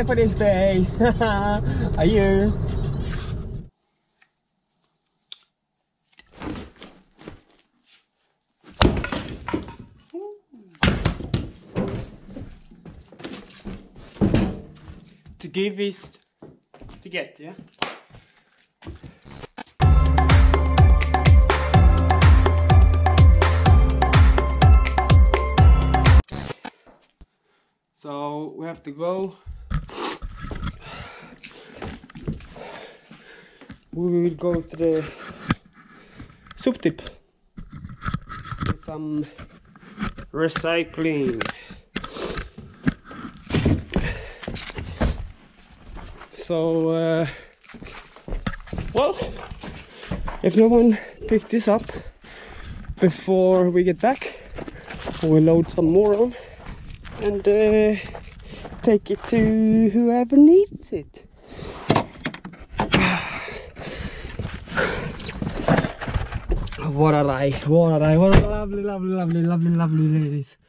ready for this day. Are you? To give is to get, yeah? So we have to go. We will go to the soup tip with some recycling. So well, if no one picked this up before we get back, we'll load some more on and take it to whoever needs it. What a lovely ladies.